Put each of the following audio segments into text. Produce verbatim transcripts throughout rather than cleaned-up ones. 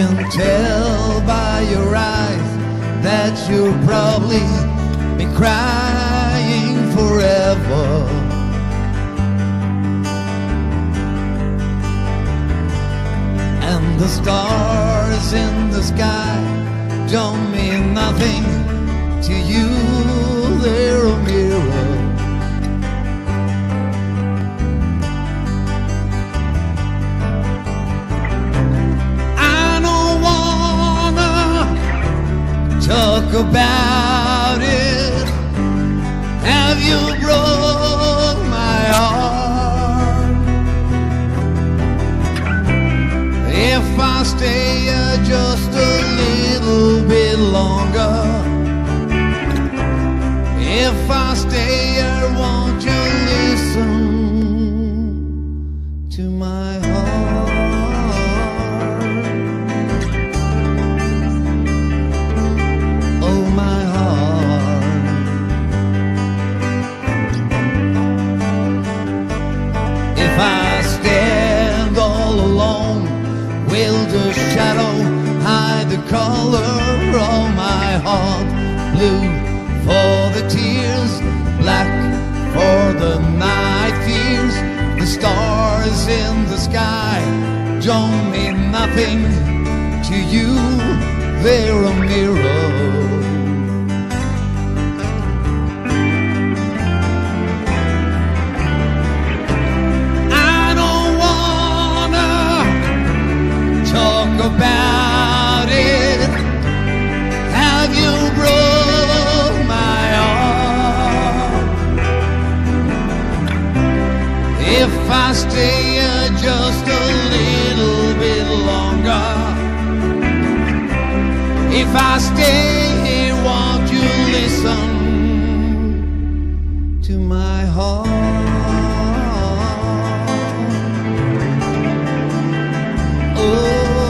can tell by your eyes that you'll probably be crying forever. And the stars in the sky don't mean nothing to you, they're a mirror. Talk about it. Have you broke my heart? If I stay uh, just a little bit longer, if I stay here, won't you listen to my heart? If I stand all alone, will the shadow hide the color of my heart? Blue for the tears, black for the night fears. The stars in the sky don't mean nothing to you, they're a mirror. About it, have you broke my heart? If I stay here just a little bit longer, if I stay here, won't you listen to my heart? Oh,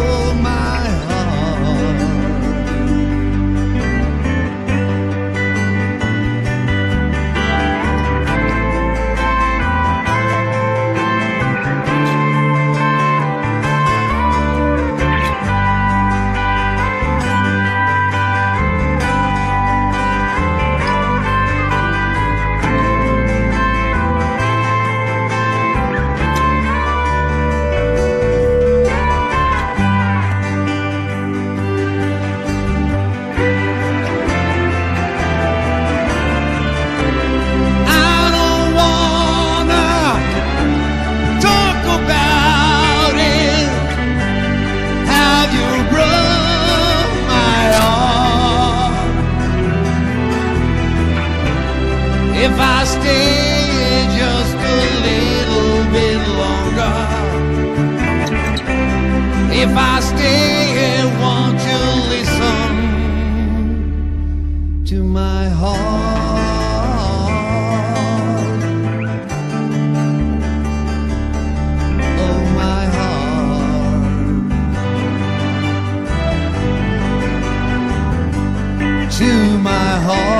if I stay just a little bit longer, if I stay here, won't you listen to my heart? Oh, my heart, to my heart.